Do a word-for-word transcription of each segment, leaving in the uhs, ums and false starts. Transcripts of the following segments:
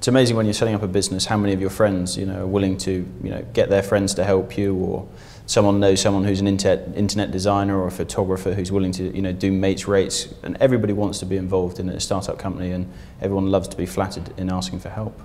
It's amazing when you're setting up a business how many of your friends, you know, are willing to, you know, get their friends to help you, or someone knows someone who's an internet internet designer or a photographer who's willing to, you know, do mates rates, and everybody wants to be involved in a startup company, and everyone loves to be flattered in asking for help.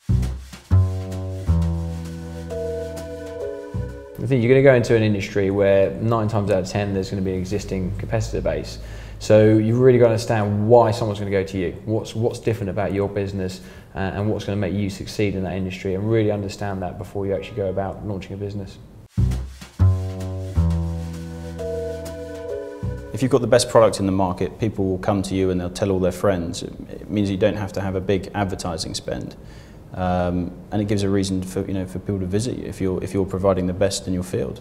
I think you're going to go into an industry where nine times out of ten there's going to be an existing competitor base. So you've really got to understand why someone's going to go to you. What's, what's different about your business uh, and what's going to make you succeed in that industry, and really understand that before you actually go about launching a business. If you've got the best product in the market, people will come to you and they'll tell all their friends. It, it means you don't have to have a big advertising spend. Um, and it gives a reason for, you know, for people to visit you if you're, if you're providing the best in your field.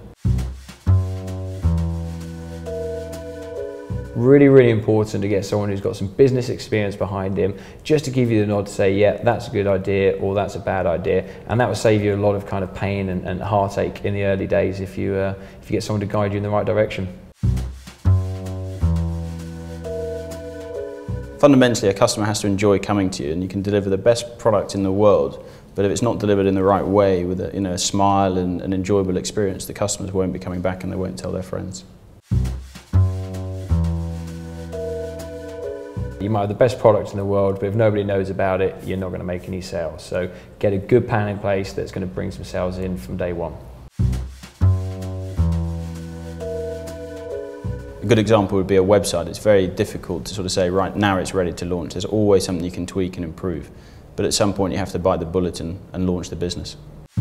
Really, really important to get someone who's got some business experience behind him, just to give you the nod to say, yeah, that's a good idea or that's a bad idea, and that will save you a lot of kind of pain and, and heartache in the early days if you, uh, if you get someone to guide you in the right direction. Fundamentally, a customer has to enjoy coming to you, and you can deliver the best product in the world, but if it's not delivered in the right way with a, you know, a smile and an enjoyable experience, the customers won't be coming back and they won't tell their friends. You might have the best product in the world, but if nobody knows about it, you're not going to make any sales. So get a good plan in place that's going to bring some sales in from day one. A good example would be a website. It's very difficult to sort of say, right, now it's ready to launch. There's always something you can tweak and improve. But at some point you have to bite the bullet and, and launch the business.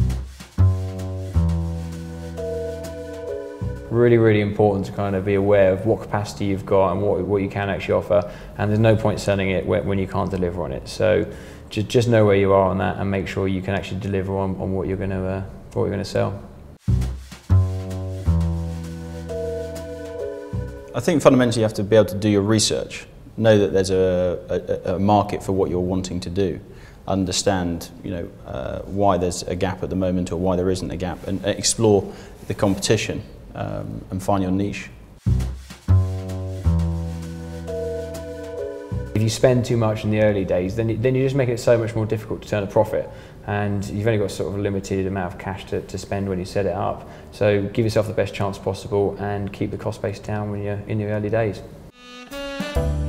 Really, really important to kind of be aware of what capacity you've got and what, what you can actually offer, and there's no point selling it when, when you can't deliver on it. So just, just know where you are on that and make sure you can actually deliver on, on what you're going to uh, what you're going to sell. I think fundamentally you have to be able to do your research, know that there's a, a, a market for what you're wanting to do, understand, you know, uh, why there's a gap at the moment or why there isn't a gap, and explore the competition. Um, and find your niche. If you spend too much in the early days, then, you, then you're just making it so much more difficult to turn a profit, and you've only got sort of a limited amount of cash to, to spend when you set it up. So give yourself the best chance possible and keep the cost base down when you're in the early days.